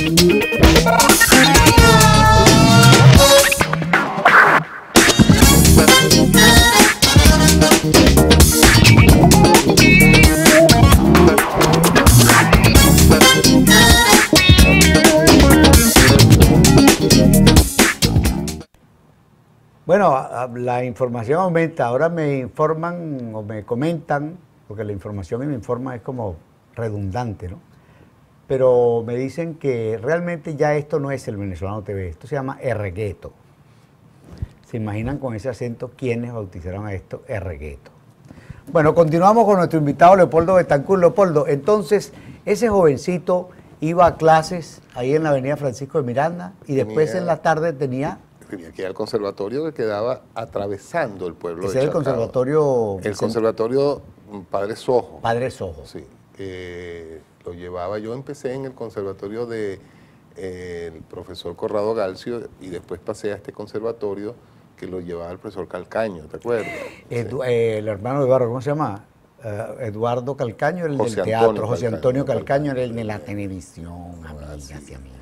Bueno, la información aumenta. Ahora me informan o me comentan, porque la información y me informa es como redundante, ¿no? Pero me dicen que realmente ya esto no es el Venezolano TV, esto se llama Erregueto. ¿Se imaginan con ese acento quiénes bautizaron a esto Erregueto? Bueno, continuamos con nuestro invitado Leopoldo Betancourt. Leopoldo, entonces, ese jovencito iba a clases ahí en la avenida Francisco de Miranda y después en la tarde tenía que ir al conservatorio que quedaba atravesando el pueblo de Chacao. El conservatorio... El conservatorio Padre Sojo. Padre Sojo. Sí. Lo llevaba, yo empecé en el conservatorio de el profesor Corrado Galcio y después pasé a este conservatorio que lo llevaba el profesor Calcaño, ¿te acuerdas? Sí. El hermano de Eduardo, ¿cómo se llama? Eduardo Calcaño era el del teatro, José Antonio Calcaño era el de la televisión, amigas y amigos.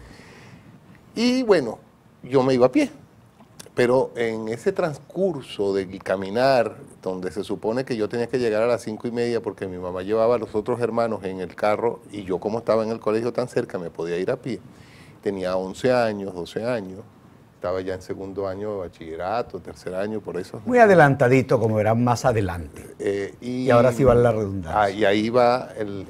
Y bueno, yo me iba a pie. Pero en ese transcurso de caminar, donde se supone que yo tenía que llegar a las 5:30 porque mi mamá llevaba a los otros hermanos en el carro y yo como estaba en el colegio tan cerca me podía ir a pie. Tenía 11 años, 12 años, estaba ya en segundo año de bachillerato, tercer año, por eso. Muy adelantadito, como verán más adelante. Y ahora sí va la redundancia. Y ahí va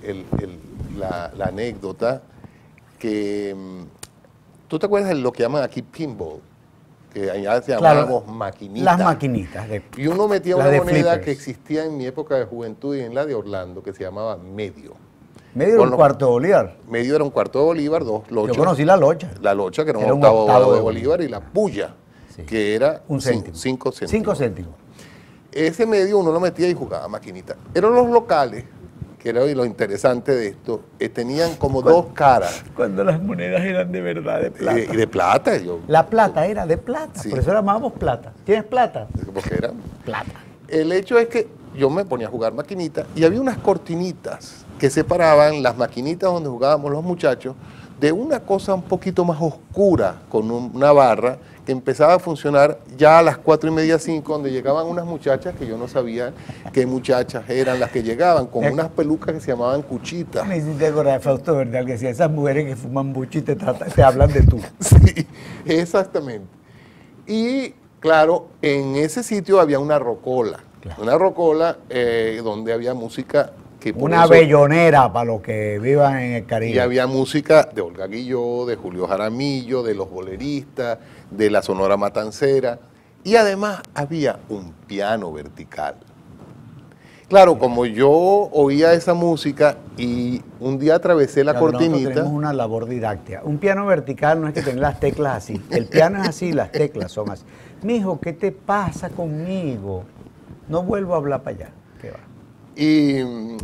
la anécdota que... ¿Tú te acuerdas de lo que llaman aquí pinball? Que allá se llamábamos maquinitas. Las maquinitas. Y uno metía una moneda que existía en mi época de juventud y en la de Orlando, que se llamaba medio. ¿Medio era un cuarto de bolívar? Medio era un cuarto de bolívar, 2 lochas. Yo conocí la locha. La locha, que era un octavo de bolívar, y la puya, sí, que era un céntimo. 5 céntimos. 5 céntimos. Ese medio uno lo metía y jugaba maquinita. Eran los locales, que era lo interesante de esto, tenían como dos caras. Cuando las monedas eran de verdad, de plata. Y de plata. La plata era de plata, sí. Por eso la llamábamos plata. ¿Tienes plata? Porque era plata. El hecho es que yo me ponía a jugar maquinita y había unas cortinitas que separaban las maquinitas donde jugábamos los muchachos de una cosa un poquito más oscura, con una barra que empezaba a funcionar ya a las 4:30, 5, donde llegaban unas muchachas que yo no sabía qué muchachas eran las que llegaban, con unas pelucas que se llamaban cuchitas. Me hiciste acordar de Fausto Verdal, que decía, esas mujeres que fuman buchi te hablan de tú. Sí, exactamente. Y claro, en ese sitio había una rocola, claro. Una rocola donde había música. Una bellonera para los que vivan en el Caribe. Y había música de Olga Guilló, de Julio Jaramillo, de los boleristas, de la Sonora Matancera. Y además había un piano vertical. Claro, como yo oía esa música y un día atravesé la cortinita. Tenemos una labor didáctica. Un piano vertical no es que tener las teclas así. El piano es así, las teclas son así. Mijo, ¿qué te pasa conmigo? No vuelvo a hablar para allá. ¿Qué va? Y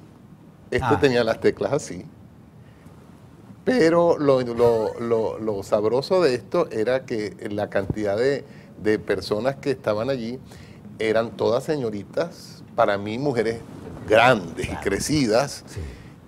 tenía las teclas así. Pero lo sabroso de esto era que la cantidad de personas que estaban allí eran todas señoritas, para mí mujeres grandes, claro, y crecidas. Sí.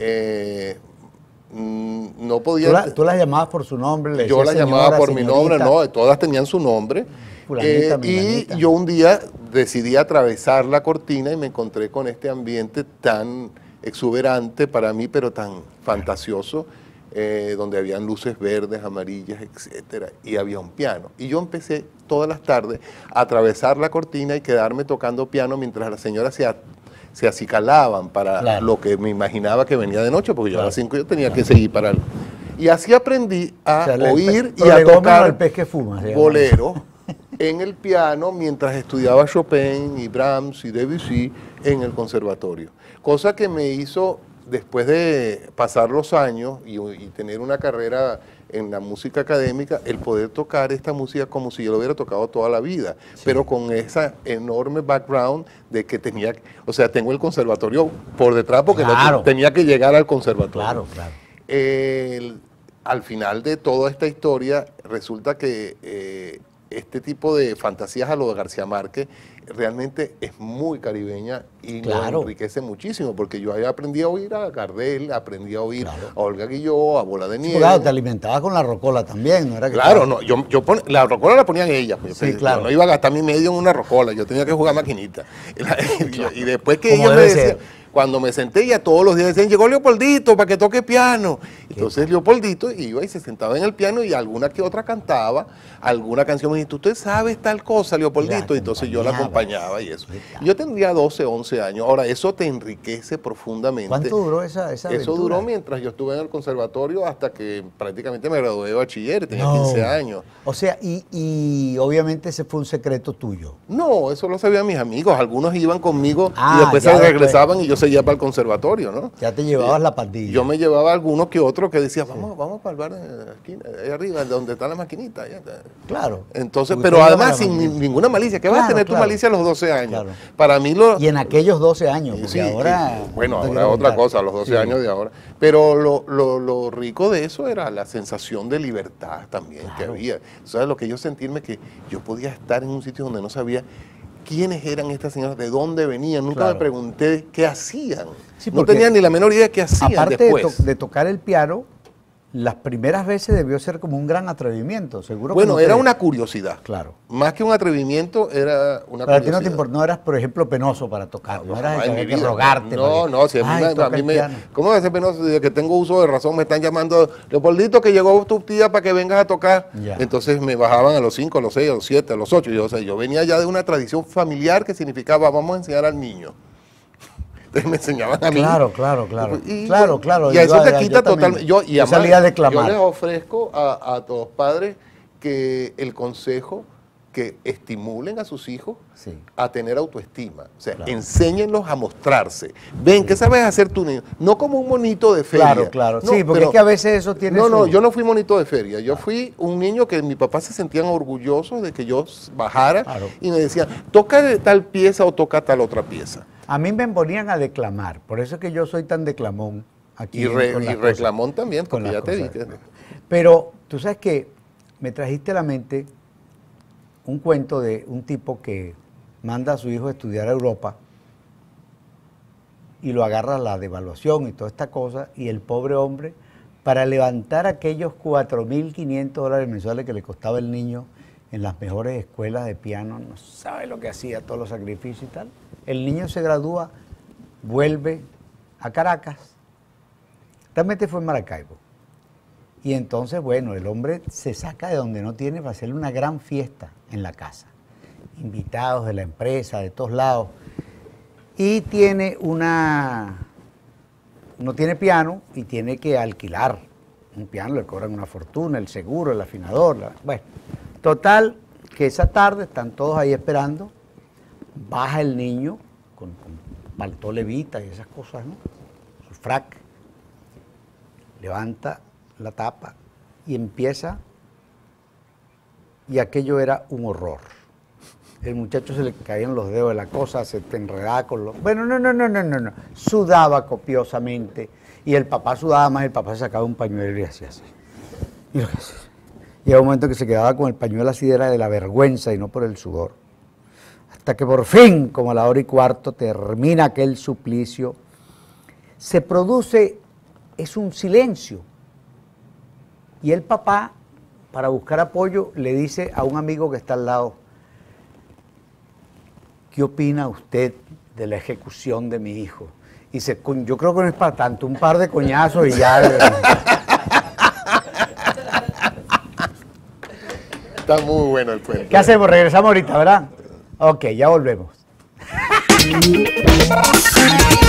No podía... ¿Tú las llamabas por su nombre? Yo las llamaba por mi nombre, no, todas tenían su nombre. Y yo un día decidí atravesar la cortina y me encontré con este ambiente tan exuberante para mí, pero tan fantasioso, donde habían luces verdes, amarillas, etcétera, y había un piano. Y yo empecé todas las tardes a atravesar la cortina y quedarme tocando piano mientras las señoras se acicalaban para, claro, lo que me imaginaba que venía de noche, porque yo, claro, a las 5 yo tenía que seguir para... Y así aprendí a oír y a tocar el pez que fuma, bolero en el piano mientras estudiaba Chopin y Brahms y Debussy en el conservatorio. Cosa que me hizo, después de pasar los años y tener una carrera en la música académica, el poder tocar esta música como si yo lo hubiera tocado toda la vida, sí, pero con esa enorme background de que tenía, o sea, tengo el conservatorio por detrás porque, claro, no tenía que llegar al conservatorio. Claro, claro. Al final de toda esta historia, resulta que este tipo de fantasías a lo de García Márquez realmente es muy caribeña y nos enriquece muchísimo, porque yo había aprendido a oír a Gardel, aprendí a oír a Olga Guilló, a Bola de Nieve. Claro, te alimentabas con la rocola también, ¿no era que claro, no, la rocola la ponían ellas, pues, sí, claro. Yo no iba a gastar mi medio en una rocola, yo tenía que jugar maquinita. Y después que ellos me decían, cuando me senté ya todos los días decían, llegó Leopoldito para que toque piano. Entonces Leopoldito iba y se sentaba en el piano y alguna que otra cantaba, alguna canción me dijo, ¿usted sabe tal cosa, Leopoldito? Y entonces yo la acompañaba y eso. Yo tendría 12, 11 años. Ahora, eso te enriquece profundamente. ¿Cuánto duró esa aventura? Eso duró mientras yo estuve en el conservatorio hasta que prácticamente me gradué de bachiller, tenía 15 años. O sea, y obviamente ese fue un secreto tuyo. No, eso lo sabían mis amigos. Algunos iban conmigo y después se regresaban y yo seguía para el conservatorio, ¿no? Ya te llevabas la pandilla. Yo me llevaba a algunos que otros que decían, vamos para el bar de la esquina, ahí arriba, donde está la maquinita. Claro. Entonces, pero además sin ninguna malicia. ¿Qué vas a tener tu malicia a los 12 años? Claro. Para mí y en aquellos 12 años, porque sí, ahora... Bueno, ahora es otra cosa, los 12 años de ahora. Pero lo rico de eso era la sensación de libertad también que había. ¿Sabes? Lo que yo sentirme que yo podía estar en un sitio donde no sabía quiénes eran estas señoras, de dónde venían. Nunca me pregunté qué hacían. Sí, no tenía ni la menor idea de qué hacían después. Aparte de tocar el piano, las primeras veces debió ser como un gran atrevimiento, seguro. Bueno, era una curiosidad. Claro. Más que un atrevimiento, era una curiosidad. Pero a ti no te importó, no eras, por ejemplo, penoso para tocar, no eras el que rogarte. No, si a mí me ¿cómo va a ser penoso? Desde que tengo uso de razón me están llamando, Leopoldito, que llegó tu tía para que vengas a tocar. Ya. Entonces me bajaban a los 5, a los 6, a los 7, a los 8. Yo venía ya de una tradición familiar que significaba, vamos a enseñar al niño. Entonces me enseñaban a mí. Claro. Y a eso te quita totalmente. Yo salía a declamar. Yo les ofrezco a todos padres que el consejo que estimulen a sus hijos a tener autoestima. O sea, enséñenlos a mostrarse. Ven, ¿qué sabes hacer tu niño? No como un monito de feria. Claro. No, sí, porque es que a veces eso tiene No, yo no fui monito de feria. Yo fui un niño que mi papá se sentían orgullosos de que yo bajara y me decían, toca tal pieza o toca tal otra pieza. A mí me ponían a declamar, por eso es que yo soy tan declamón aquí. Y reclamón también, porque ya te dije. Pero tú sabes que me trajiste a la mente un cuento de un tipo que manda a su hijo a estudiar a Europa y lo agarra la devaluación y toda esta cosa, y el pobre hombre, para levantar aquellos $4.500 mensuales que le costaba el niño en las mejores escuelas de piano, no sabe lo que hacía, todos los sacrificios y tal. El niño se gradúa, vuelve a Caracas, realmente fue en Maracaibo. Y entonces, bueno, el hombre se saca de donde no tiene para hacerle una gran fiesta en la casa. Invitados de la empresa, de todos lados. Y tiene no tiene piano y tiene que alquilar un piano, le cobran una fortuna, el seguro, el afinador. Bueno, total, que esa tarde están todos ahí esperando. Baja el niño con paltó levita y esas cosas, ¿no? Su frac. Levanta la tapa y empieza, y aquello era un horror. El muchacho se le caían los dedos de la cosa, se te enredaba con los... Bueno, no. Sudaba copiosamente y el papá sudaba más, el papá sacaba un pañuelo y hacía así. Y llega un momento que se quedaba con el pañuelo así, era de la vergüenza y no por el sudor. Hasta que por fin, como a la 1:15, termina aquel suplicio, se produce, es un silencio. Y el papá, para buscar apoyo, le dice a un amigo que está al lado, ¿qué opina usted de la ejecución de mi hijo? Y dice, yo creo que no es para tanto, un par de coñazos y ya... Está muy bueno el cuento. ¿Qué hacemos? Regresamos ahorita, ¿verdad? Ok, ya volvemos.